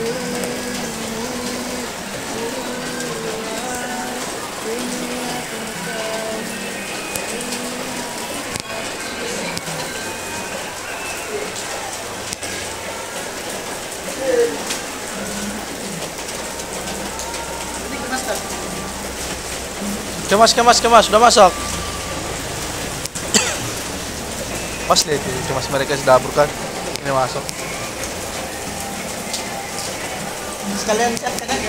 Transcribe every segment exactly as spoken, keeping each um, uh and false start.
Kemas, kemas, kemas, sudah masuk. Pas lihat itu, kemas mereka sudah dapur kan. Ini masuk. Sekalian siapkan aja.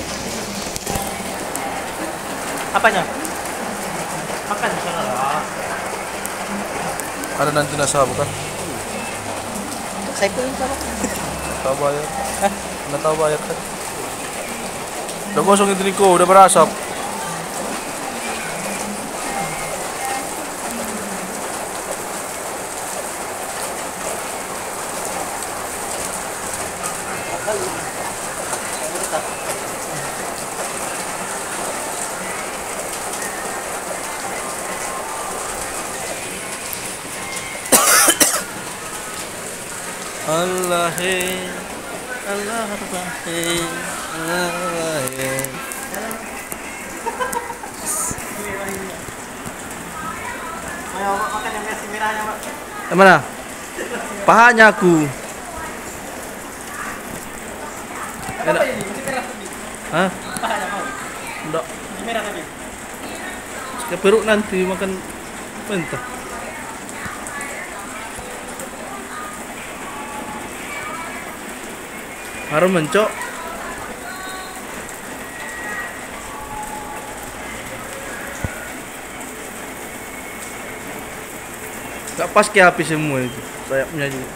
Apanya? Makan di sana lah. Ada nanti nasa bukan? Saya kuling sama. Tahu bayar? Eh, nggak tahu bayar kan? Udah kosong itu Niko, udah berasap. Allah he, Allah he, Allah he. Mau makan yang versi merahnya, Pak? Yang mana? Pahanya aku. Apa ini? Masih merah tadi. Hah? Pahanya mau? Enggak. Masih merah tadi. Ke perut nanti makan mentah. Harum mencok. Gak pas ke api semua itu sayapnya juga.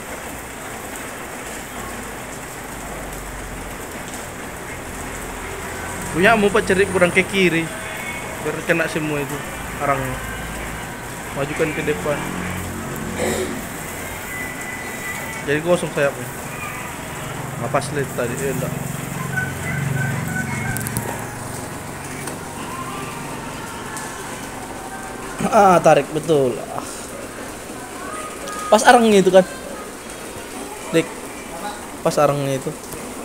Punya mau pak cerik kurang ke kiri biar kena semua itu arangnya. Majukan ke depan. Jadi kosong sayapnya. Nggak pas lihat tadi ya enggak. Ah, tarik betul. Ah. Pas arangnya itu kan. Dik. Pas arangnya itu.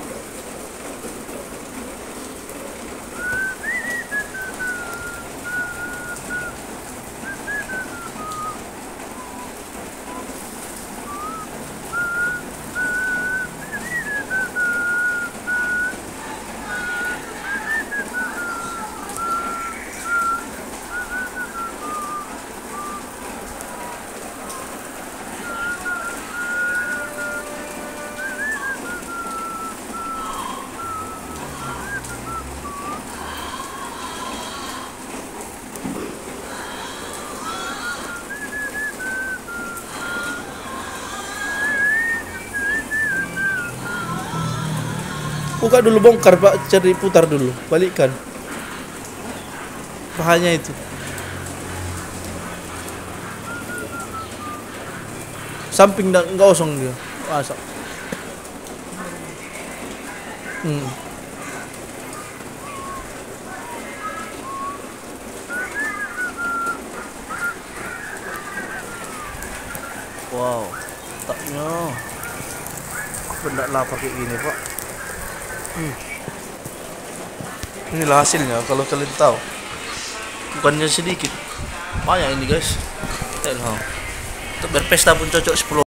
Buka dulu, bongkar pak, cari putar dulu, balikkan pahanya itu. Samping nggak kosong dia, masak. Hmm. Wow, taknya benda lapar kayak gini pak. Hmm. Inilah hasilnya kalau kalian tahu. Bukannya sedikit, banyak ini guys. Untuk berpesta pun cocok sepuluh.